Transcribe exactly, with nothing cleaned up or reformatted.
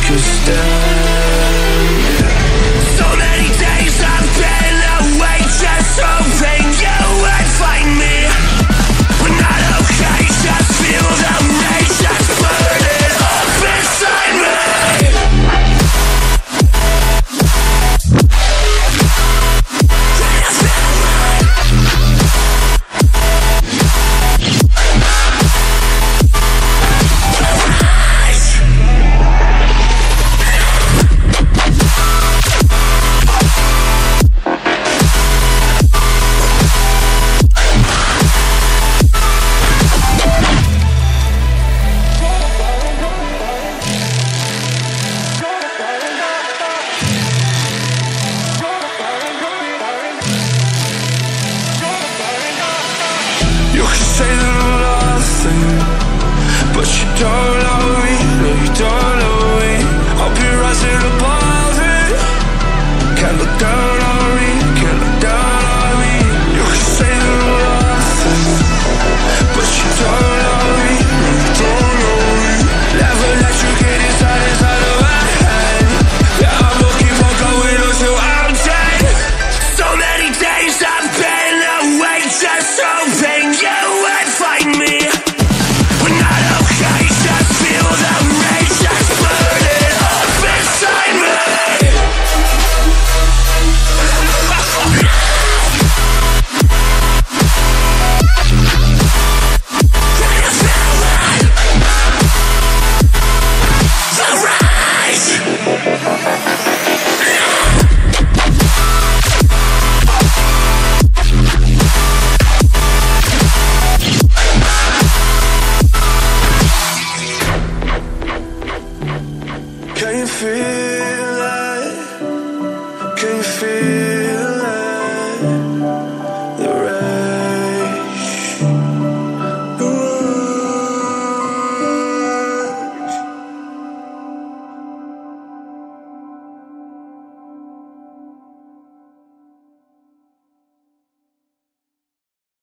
could stand. So many days I've been away, just hoping you would find me. We're not okay, just feel the rage that's burning up inside me. You can say that I'm nothing, but you don't know me, no you don't know me. I'll be rising above it. Can't look down on me, can't look down on me. You can say that I'm nothing, but you don't know me, no you don't know me. Never let you get inside, inside of my head. Yeah, I'm looking for going until I'm dead. So many days I've been away, just hoping you would find me. We're not okay, just feel the rage that's burning up inside me. The rise. Can you feel